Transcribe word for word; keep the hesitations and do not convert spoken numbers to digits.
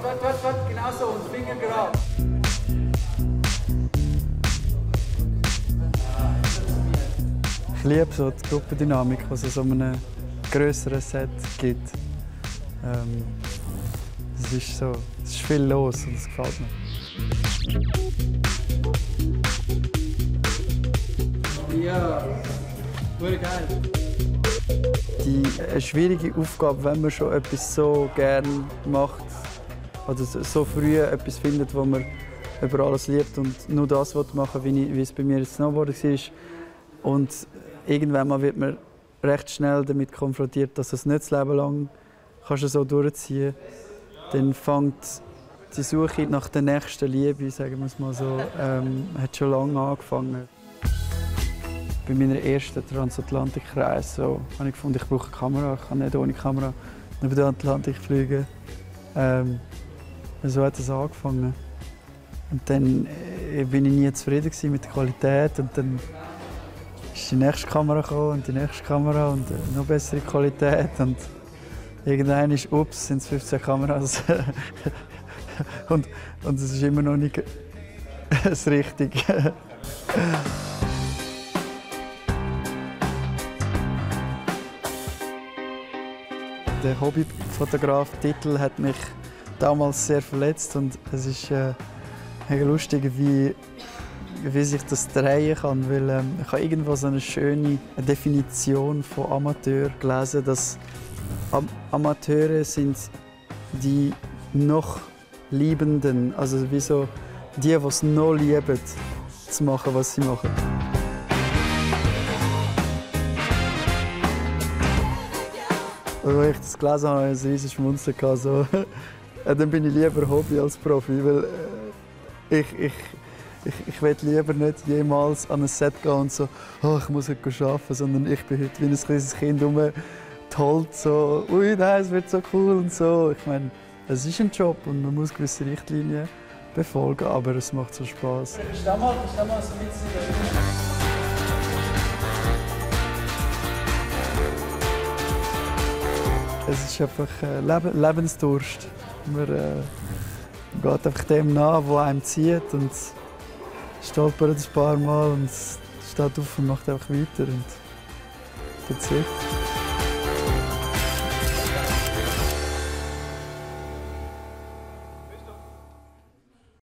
warte, warte, warte, genau so, und Finger gerade. Ich liebe so die Gruppendynamik, die es in so einem grösseren Set gibt. Ähm, es ist so, es ist viel los und es gefällt mir. Ja, wurde geil. Die eine schwierige Aufgabe, wenn man schon etwas so gerne macht, oder so früh etwas findet, was man über alles liebt und nur das machen will, wie es bei mir das Snowboarden war. Und irgendwann mal wird man recht schnell damit konfrontiert, dass du es nicht das Leben lang kannst du so durchziehen kannst. Dann fängt die Suche nach der nächsten Liebe, sagen wir es mal so, ähm, hat schon lange angefangen. Bei meiner ersten Transatlantikreise so, habe ich gefunden, ich brauche eine Kamera. Ich kann nicht ohne Kamera über den Atlantik fliegen. Ähm, so hat es angefangen. Und dann äh, bin ich nie zufrieden mit der Qualität. Und dann ist die nächste Kamera gekommen und die nächste Kamera und äh, noch bessere Qualität. Und irgendwann ist, ups, sind es fünfzehn Kameras. und, und es ist immer noch nicht das Richtige. Der Hobbyfotograf-Titel hat mich damals sehr verletzt und es ist äh, lustig, wie, wie sich das drehen kann, weil ähm, ich habe irgendwo so eine schöne Definition von Amateur gelesen, dass Am Amateure sind die noch Liebenden, also wie so die, die es noch lieben, zu machen, was sie machen. Und als ich das gelesen habe, hatte ich ein riesiges Schmunzeln. So. Dann bin ich lieber Hobby als Profi, weil äh, ich, ich, ich, ich will lieber nicht jemals an ein Set gehen und so, oh, ich muss heute arbeiten, sondern ich bin heute wie ein kleines Kind rumgeholt, so, ui, nein, es wird so cool und so. Ich meine, es ist ein Job und man muss gewisse Richtlinien befolgen, aber es macht so Spaß. Steh mal, steh mal so ein bisschen. Es ist einfach äh, Leb Lebensdurst. Man äh, geht einfach dem nach, was einem zieht und stolpert ein paar Mal und steht auf und macht einfach weiter. Und that's it.